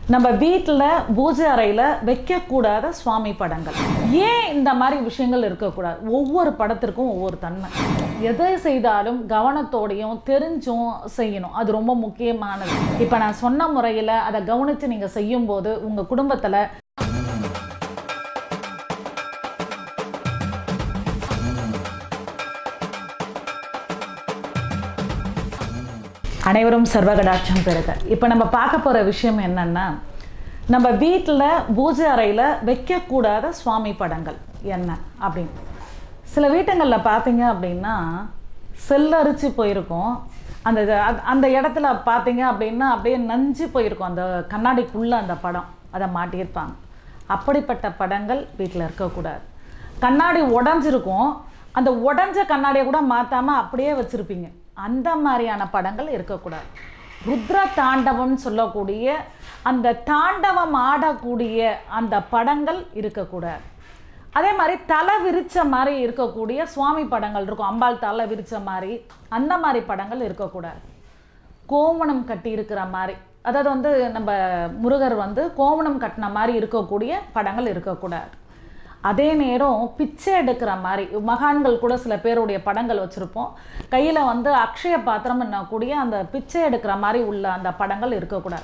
நம்ம வீட்டில் பூஜை அறையில் வைக்கக்கூடாத சுவாமி படங்கள். ஏன் இந்த மாதிரி விஷயங்கள் இருக்கக்கூடாது? ஒவ்வொரு படத்திற்கும் ஒவ்வொரு தன்மை. எதை செய்தாலும் கவனத்தோடையும் தெரிஞ்சும் செய்யணும். அது ரொம்ப முக்கியமானது. இப்போ நான் சொன்ன முறையில் அதை கவனித்து நீங்கள் செய்யும்போது உங்கள் குடும்பத்தில் அனைவரும் சர்வகடாட்சம் பெறுக. இப்போ நம்ம பார்க்க போகிற விஷயம் என்னன்னா, நம்ம வீட்டில் பூஜை அறையில் வைக்கக்கூடாத சுவாமி படங்கள் என்ன அப்படின்னு. சில வீட்டுங்களில் பார்த்தீங்க அப்படின்னா செல்லரிச்சு போயிருக்கும். அந்த இடத்துல பார்த்தீங்க அப்படின்னா அப்படியே நஞ்சு போயிருக்கும். அந்த கண்ணாடிக்குள்ளே அந்த படம் அதை மாட்டியிருப்பாங்க. அப்படிப்பட்ட படங்கள் வீட்டில் இருக்கக்கூடாது. கண்ணாடி உடஞ்சிருக்கும், அந்த உடஞ்ச கண்ணாடியை கூட மாற்றாமல் அப்படியே வச்சுருப்பீங்க. அந்த மாதிரியான படங்கள் இருக்கக்கூடாது. ருத்ர தாண்டவம்னு சொல்லக்கூடிய அந்த தாண்டவம் ஆடக்கூடிய அந்த படங்கள் இருக்கக்கூடாது. அதே மாதிரி தலை விரிச்ச மாதிரி இருக்கக்கூடிய சுவாமி படங்கள் இருக்கும். அம்பாள் தலை விரிச்ச மாதிரி அந்த மாதிரி படங்கள் இருக்கக்கூடாது. கோவணம் கட்டி இருக்கிற மாதிரி, அதாவது நம்ம முருகர் கோவணம் கட்டின மாதிரி இருக்கக்கூடிய படங்கள் இருக்கக்கூடாது. அதே நேரம் பிச்சை எடுக்கிற மாதிரி மகான்கள் கூட சில பேருடைய படங்கள் வச்சுருப்போம். கையில் அக்ஷய பாத்திரம் என்னக்கூடிய அந்த பிச்சை எடுக்கிற மாதிரி உள்ள அந்த படங்கள் இருக்கக்கூடாது.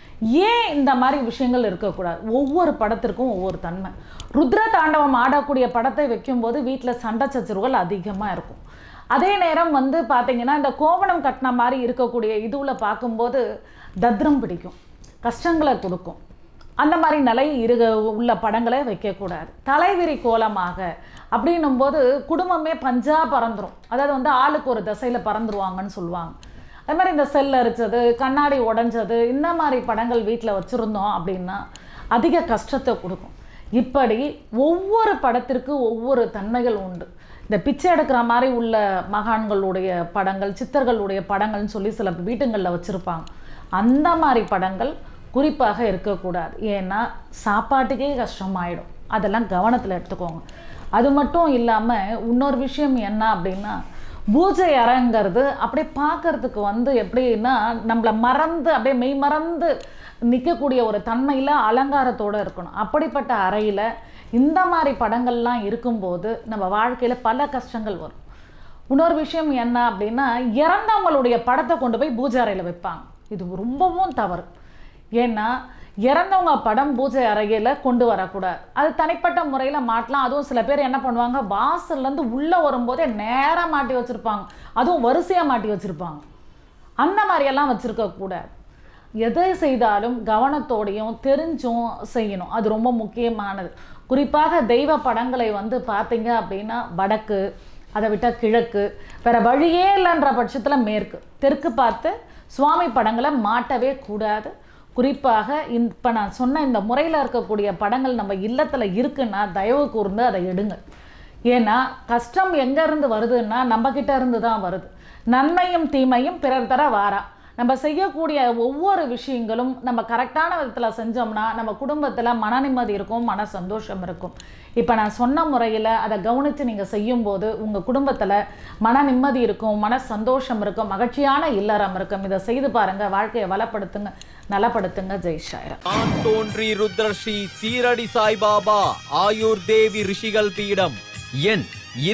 ஏன் இந்த மாதிரி விஷயங்கள் இருக்கக்கூடாது? ஒவ்வொரு படத்திற்கும் ஒவ்வொரு தன்மை. ருத்ர தாண்டவம் ஆடக்கூடிய படத்தை வைக்கும்போது வீட்டில் சண்டை சச்சரவுகள் அதிகமாக இருக்கும். அதே நேரம் பார்த்திங்கன்னா இந்த கோவணம் கட்டின மாதிரி இருக்கக்கூடிய இதுவில் பார்க்கும்போது தத்ரம் பிடிக்கும், கஷ்டங்களை கொடுக்கும். அந்த மாதிரி நிலை உள்ள படங்களை வைக்கக்கூடாது. தலைவிரி கோலமாக அப்படின்னும்போது குடும்பமே பஞ்சா பறந்துடும். அதாவது ஆளுக்கு ஒரு திசையில் பறந்துருவாங்கன்னு சொல்லுவாங்க. அது மாதிரி இந்த செல் அரிச்சது, கண்ணாடி உடஞ்சது, இந்த மாதிரி படங்கள் வீட்டில் வச்சுருந்தோம் அப்படின்னா அதிக கஷ்டத்தை கொடுக்கும். இப்படி ஒவ்வொரு படத்திற்கு ஒவ்வொரு தன்மைகள் உண்டு. இந்த பிச்சை எடுக்கிற மாதிரி உள்ள மகான்களுடைய படங்கள், சித்தர்களுடைய படங்கள்னு சொல்லி சில வீட்டுங்களில் வச்சுருப்பாங்க. அந்த மாதிரி படங்கள் குறிப்பாக இருக்கக்கூடாது. ஏன்னா சாப்பாட்டுக்கே கஷ்டமாயிடும். அதெல்லாம் கவனத்தில் எடுத்துக்கோங்க. அது மட்டும் இல்லாமல் இன்னொரு விஷயம் என்ன அப்படின்னா, பூஜை அறைங்கிறது அப்படியே பார்க்கறதுக்கு எப்படின்னா நம்மளை மறந்து அப்படியே மெய் மறந்து நிற்கக்கூடிய ஒரு தன்மையில் அலங்காரத்தோடு இருக்கணும். அப்படிப்பட்ட அறையில் இந்த மாதிரி படங்கள்லாம் இருக்கும்போது நம்ம வாழ்க்கையில் பல கஷ்டங்கள் வரும். இன்னொரு விஷயம் என்ன அப்படின்னா, இறந்தவங்களுடைய படத்தை கொண்டு போய் பூஜை அறையில் வைப்பாங்க. இது ரொம்பவும் தவறு. ஏன்னா இறந்தவங்க படம் பூஜை அறையில் கொண்டு வரக்கூடாது. அது தனிப்பட்ட முறையில் மாட்டலாம். அதுவும் சில பேர் என்ன பண்ணுவாங்க, வாசல்லேருந்து உள்ளே வரும்போதே நேராக மாட்டி வச்சுருப்பாங்க. அதுவும் வரிசையாக மாட்டி வச்சுருப்பாங்க. அந்த மாதிரியெல்லாம் வச்சுருக்கக்கூடாது. எதை செய்தாலும் கவனத்தோடையும் தெரிஞ்சும் செய்யணும். அது ரொம்ப முக்கியமானது. குறிப்பாக தெய்வ படங்களை பார்த்தீங்க அப்படின்னா வடக்கு, அதை விட்டால் கிழக்கு, வேறு வழியே இல்லைன்ற பட்சத்தில் மேற்கு, தெற்கு பார்த்து சுவாமி படங்களை மாட்டவே கூடாது. குறிப்பாக இப்போ நான் சொன்ன இந்த முறையில் இருக்கக்கூடிய படங்கள் நம்ம இல்லத்தில் இருக்குன்னா தயவு கூர்ந்து அதை எடுங்க. ஏன்னா கஷ்டம் எங்கேருந்து வருதுன்னா நம்மக்கிட்ட இருந்து தான் வருது. நன்மையும் தீமையும் பிறர் தர வாரா. நம்ம செய்யக்கூடிய ஒவ்வொரு விஷயங்களும் நம்ம கரெக்டான விதத்தில் செஞ்சோம்னா நம்ம குடும்பத்தில் மன நிம்மதி இருக்கும், மன சந்தோஷம் இருக்கும். இப்போ நான் சொன்ன முறையில் அதை கவனித்து நீங்கள் செய்யும்போது உங்கள் குடும்பத்தில் மன நிம்மதி இருக்கும், மன சந்தோஷம் இருக்கும், மகிழ்ச்சியான இல்லறம் இருக்கும். இதை செய்து பாருங்கள், வாழ்க்கையை வளப்படுத்துங்க, நலப்படுத்துங்க. ஜெய் சாய்ராம். தோன்றி ருத்ரஸ்ரீ சீரடி சாய்பாபா ஆயுர் தேவி ரிஷிகள் பீடம், எண்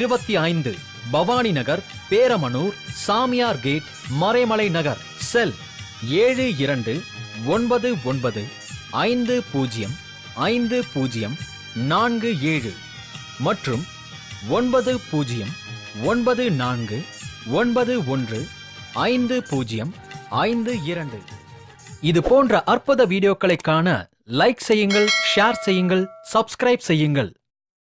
25, பவானி நகர், பேரமனூர், சாமியார் கேட், மறைமலை நகர். செல் 7299505047 மற்றும் 9094915052. இது போன்ற அற்புத வீடியோக்களை காண லைக் செய்யுங்கள், ஷேர் செய்யுங்கள், சப்ஸ்கிரைப் செய்யுங்கள்.